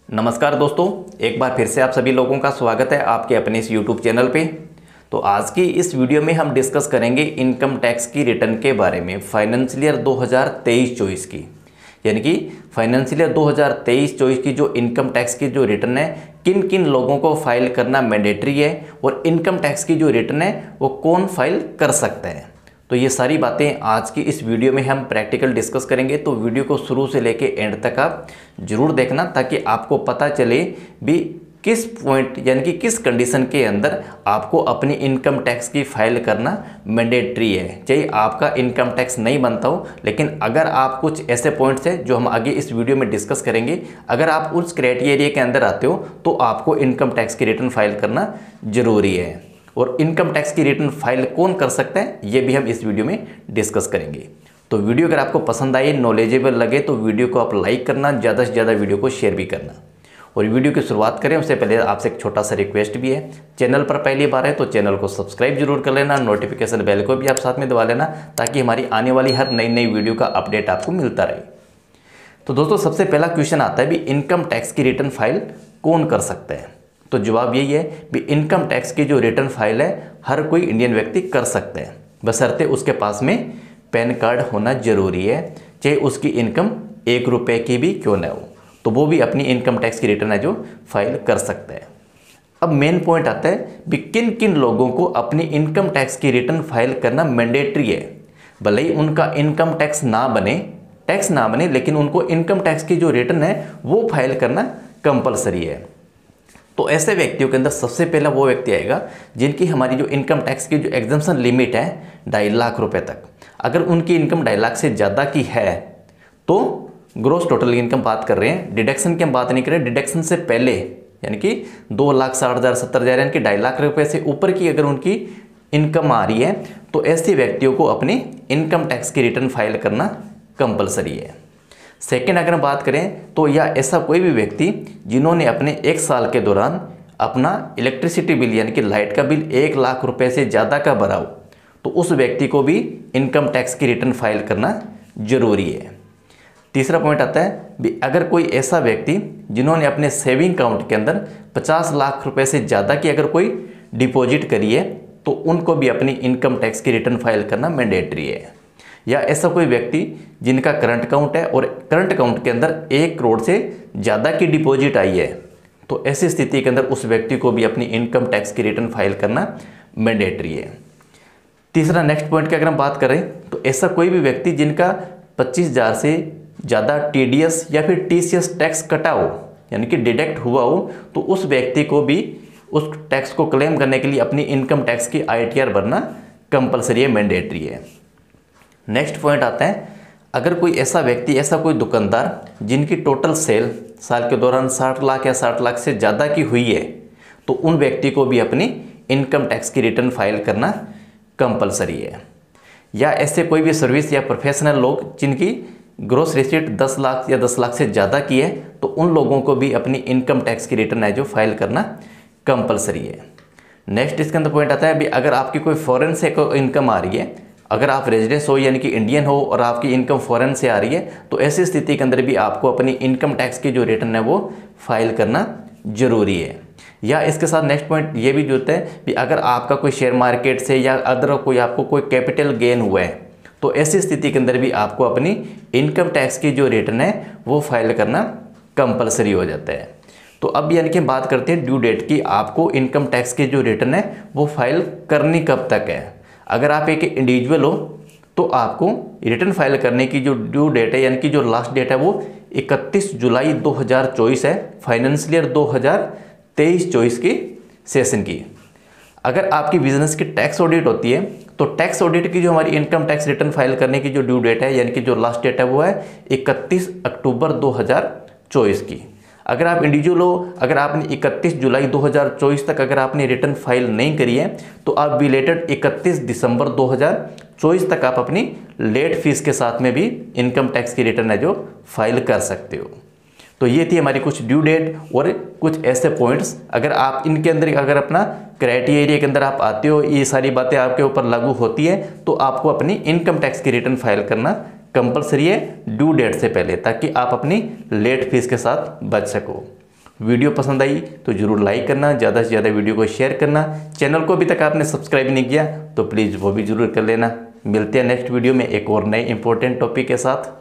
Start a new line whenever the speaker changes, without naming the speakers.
नमस्कार दोस्तों, एक बार फिर से आप सभी लोगों का स्वागत है आपके अपने इस YouTube चैनल पे। तो आज की इस वीडियो में हम डिस्कस करेंगे इनकम टैक्स की रिटर्न के बारे में फाइनेंशियल ईयर 2023-24 की, यानी कि फाइनेंशियल ईयर 2023-24 की जो इनकम टैक्स की जो रिटर्न है किन किन लोगों को फाइल करना मैंडेटरी है और इनकम टैक्स की जो रिटर्न है वो कौन फाइल कर सकता है। तो ये सारी बातें आज की इस वीडियो में हम प्रैक्टिकल डिस्कस करेंगे। तो वीडियो को शुरू से लेके एंड तक आप जरूर देखना ताकि आपको पता चले भी किस पॉइंट यानी कि किस कंडीशन के अंदर आपको अपनी इनकम टैक्स की फाइल करना मैंडेटरी है। चाहे आपका इनकम टैक्स नहीं बनता हो, लेकिन अगर आप कुछ ऐसे पॉइंट्स हैं जो हम आगे इस वीडियो में डिस्कस करेंगे, अगर आप उस क्राइटेरिया के अंदर आते हो तो आपको इनकम टैक्स की रिटर्न फाइल करना जरूरी है। और इनकम टैक्स की रिटर्न फाइल कौन कर सकता है ये भी हम इस वीडियो में डिस्कस करेंगे। तो वीडियो अगर आपको पसंद आए, नॉलेजेबल लगे तो वीडियो को आप लाइक करना, ज़्यादा से ज़्यादा वीडियो को शेयर भी करना। और वीडियो की शुरुआत करें उससे पहले आपसे एक छोटा सा रिक्वेस्ट भी है, चैनल पर पहली बार है तो चैनल को सब्सक्राइब जरूर कर लेना, नोटिफिकेशन बेल को भी आप साथ में दबा लेना ताकि हमारी आने वाली हर नई नई वीडियो का अपडेट आपको मिलता रहे। तो दोस्तों सबसे पहला क्वेश्चन आता है भी इनकम टैक्स की रिटर्न फाइल कौन कर सकता है। तो जवाब यही है भी इनकम टैक्स की जो रिटर्न फाइल है हर कोई इंडियन व्यक्ति कर सकता है, बशर्ते उसके पास में पैन कार्ड होना जरूरी है, चाहे उसकी इनकम 1 रुपये की भी क्यों ना हो, तो वो भी अपनी इनकम टैक्स की रिटर्न है जो फाइल कर सकता है। अब मेन पॉइंट आता है भी किन किन लोगों को अपनी इनकम टैक्स की रिटर्न फाइल करना मैंडेटरी है। भले ही उनका इनकम टैक्स ना बने लेकिन उनको इनकम टैक्स की जो रिटर्न है वो फाइल करना कंपलसरी है। तो ऐसे व्यक्तियों के अंदर सबसे पहला वो व्यक्ति आएगा जिनकी हमारी जो इनकम टैक्स की जो एग्जम्पशन लिमिट है 2.5 लाख रुपए तक। अगर उनकी इनकम 2.5 लाख से ज़्यादा की है तो ग्रोस टोटल इनकम बात कर रहे हैं, डिडक्शन की हम बात नहीं कर रहे। डिडक्शन से पहले यानी कि 2,60,000 70,000 यानी कि 2.5 लाख रुपए से ऊपर की अगर उनकी इनकम आ रही है तो ऐसे व्यक्तियों को अपनी इनकम टैक्स की रिटर्न फाइल करना कंपलसरी है। सेकेंड अगर हम बात करें तो या ऐसा कोई भी व्यक्ति जिन्होंने अपने 1 साल के दौरान अपना इलेक्ट्रिसिटी बिल यानी कि लाइट का बिल 1 लाख रुपए से ज़्यादा का भरा हो तो उस व्यक्ति को भी इनकम टैक्स की रिटर्न फाइल करना जरूरी है। तीसरा पॉइंट आता है भी अगर कोई ऐसा व्यक्ति जिन्होंने अपने सेविंग अकाउंट के अंदर 50 लाख रुपए से ज़्यादा की अगर कोई डिपॉजिट करी है तो उनको भी अपनी इनकम टैक्स की रिटर्न फाइल करना मैंडेटरी है। या ऐसा कोई व्यक्ति जिनका करंट अकाउंट है और करंट अकाउंट के अंदर 1 करोड़ से ज़्यादा की डिपॉजिट आई है तो ऐसी स्थिति के अंदर उस व्यक्ति को भी अपनी इनकम टैक्स की रिटर्न फाइल करना मैंडेटरी है। तीसरा नेक्स्ट पॉइंट की अगर हम बात करें तो ऐसा कोई भी व्यक्ति जिनका 25,000 से ज़्यादा TDS या फिर TCS टैक्स कटा हो यानी कि डिडक्ट हुआ हो तो उस व्यक्ति को भी उस टैक्स को क्लेम करने के लिए अपनी इनकम टैक्स की ITR भरना कंपलसरी है, मैंडेटरी है। नेक्स्ट पॉइंट आता है अगर कोई ऐसा व्यक्ति, ऐसा कोई दुकानदार जिनकी टोटल सेल साल के दौरान 60 लाख या 60 लाख से ज़्यादा की हुई है तो उन व्यक्ति को भी अपनी इनकम टैक्स की रिटर्न फाइल करना कंपलसरी है। या ऐसे कोई भी सर्विस या प्रोफेशनल लोग जिनकी ग्रोस रिसीट 10 लाख या 10 लाख से ज़्यादा की है तो उन लोगों को भी अपनी इनकम टैक्स की रिटर्न है जो फाइल करना कंपलसरी है। नेक्स्ट इसके अंदर पॉइंट आता है अभी अगर आपकी कोई फॉरेन से कोई इनकम आ रही है, अगर आप रेजिडेंस हो यानी कि इंडियन हो और आपकी इनकम फॉरेन से आ रही है तो ऐसी स्थिति के अंदर भी आपको अपनी इनकम टैक्स की जो रिटर्न है वो फाइल करना जरूरी है। या इसके साथ नेक्स्ट पॉइंट ये भी होता है कि अगर आपका कोई शेयर मार्केट से या अदर कोई आपको कोई कैपिटल गेन हुआ है तो ऐसी स्थिति के अंदर भी आपको अपनी इनकम टैक्स की जो रिटर्न है वो फाइल करना कंपलसरी हो जाता है। तो अब यानी कि हम बात करते हैं ड्यू डेट की, आपको इनकम टैक्स की जो रिटर्न है वो फाइल करनी कब तक है। अगर आप एक इंडिविजुअल हो तो आपको रिटर्न फाइल करने की जो ड्यू डेट है यानी कि जो लास्ट डेट है वो 31 जुलाई 2024 है, फाइनेंशियल ईयर 2023-24 की सेशन की। अगर आपकी बिजनेस की टैक्स ऑडिट होती है तो टैक्स ऑडिट की जो हमारी इनकम टैक्स रिटर्न फाइल करने की जो ड्यू डेट है यानी कि जो लास्ट डेट है वो है 31 अक्टूबर 2024 की। अगर आप इंडिविजुअल हो, अगर आपने 31 जुलाई 2024 तक अगर आपने रिटर्न फाइल नहीं करी है तो आप बिलेटेड 31 दिसंबर 2024 तक आप अपनी लेट फीस के साथ में भी इनकम टैक्स की रिटर्न है जो फाइल कर सकते हो। तो ये थी हमारी कुछ ड्यू डेट और कुछ ऐसे पॉइंट्स, अगर आप इनके अंदर अगर अपना क्राइटेरिया के अंदर आप आते हो, ये सारी बातें आपके ऊपर लागू होती है तो आपको अपनी इनकम टैक्स की रिटर्न फाइल करना कंपलसरी है ड्यू डेट से पहले, ताकि आप अपनी लेट फीस के साथ बच सको। वीडियो पसंद आई तो ज़रूर लाइक करना, ज़्यादा से ज़्यादा वीडियो को शेयर करना। चैनल को अभी तक आपने सब्सक्राइब नहीं किया तो प्लीज़ वो भी ज़रूर कर लेना। मिलते हैं नेक्स्ट वीडियो में एक और नए इंपॉर्टेंट टॉपिक के साथ।